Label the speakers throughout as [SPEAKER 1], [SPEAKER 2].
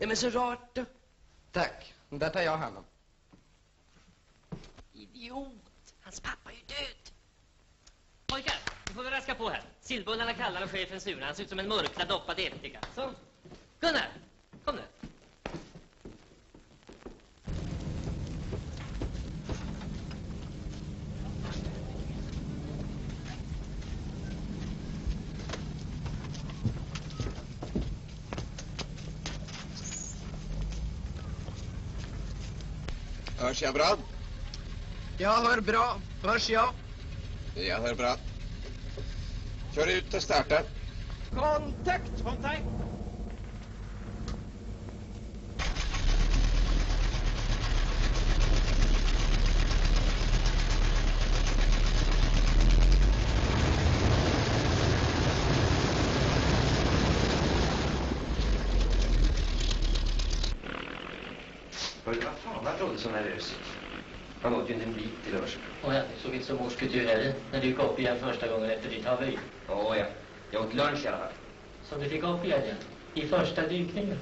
[SPEAKER 1] Nej men så rart då.
[SPEAKER 2] Tack, där tar jag hand om.
[SPEAKER 1] Idiot, hans pappa är ju död.
[SPEAKER 3] Pojkar, nu får vi raska på här. Sillbullarna kallar och chefen sur. Han ser ut som en mörkla doppad ättika. Så, Gunnar, kom nu.
[SPEAKER 4] Hörs jag bra?
[SPEAKER 2] Jag hör bra. Hörs jag?
[SPEAKER 4] Jag hör bra. Kör ut och starta.
[SPEAKER 2] Kontakt!
[SPEAKER 3] Kontakt.
[SPEAKER 1] Vad fan, han trodde så nervös. Han åt ju inte en bit till lördag.
[SPEAKER 3] Och jag såg inte så morskultur heller när du gick upp igen första gången efter ditt haveri.
[SPEAKER 1] Ja, jag åt lunch i alla fall.
[SPEAKER 3] Som du fick upp igen, ja. I första dykningen.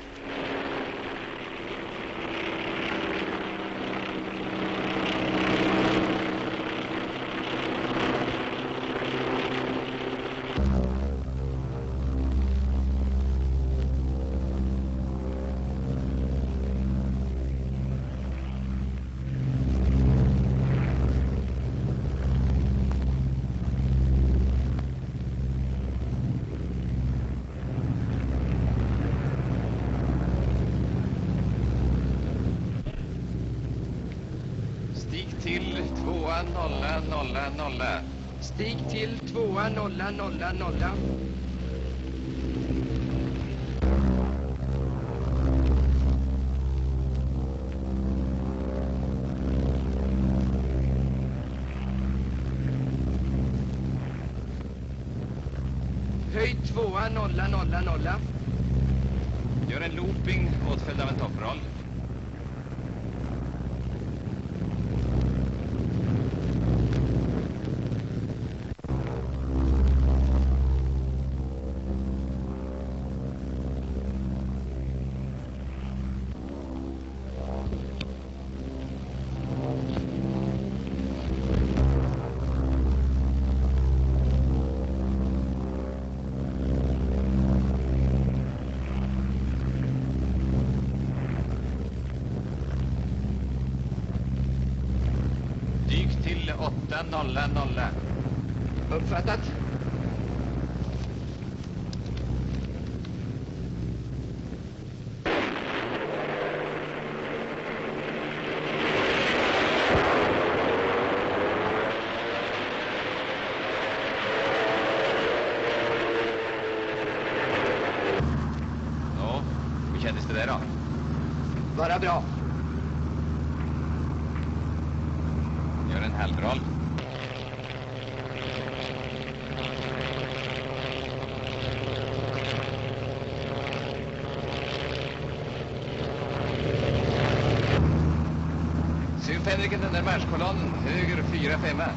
[SPEAKER 4] Stig till 2000.
[SPEAKER 2] Stig till 2000. Höjd 2000.
[SPEAKER 4] Gör en looping åtföljd av en topproll. Dyk till 800.
[SPEAKER 2] Uppfattat?
[SPEAKER 4] Nå, hur kändes det där då?
[SPEAKER 2] Bara bra.
[SPEAKER 4] Gör en halvroll. Syn Fänriken den där marschkolonnen, höger 4-5.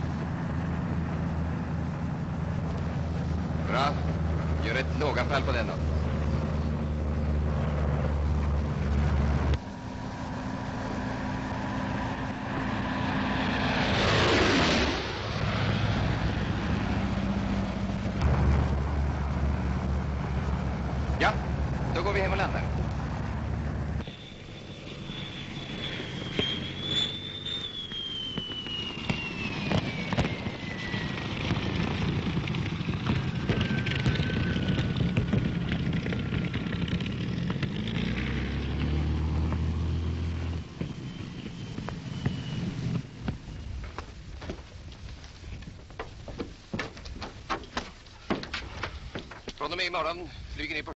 [SPEAKER 4] Bra, gör ett låganfall på den då. Ja, då går vi hem och landar. Från och med imorgon flyger ni på